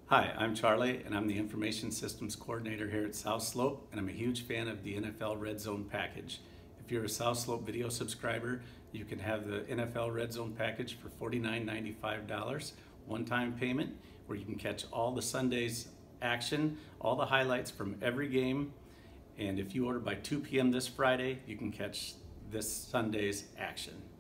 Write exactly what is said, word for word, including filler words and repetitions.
Hi, I'm Charlie, and I'm the Information Systems Coordinator here at South Slope, and I'm a huge fan of the N F L RedZone package. If you're a South Slope video subscriber, you can have the N F L RedZone package for forty-nine ninety-five, one-time payment, where you can catch all the Sunday's action, all the highlights from every game, and if you order by two p m this Friday, you can catch this Sunday's action.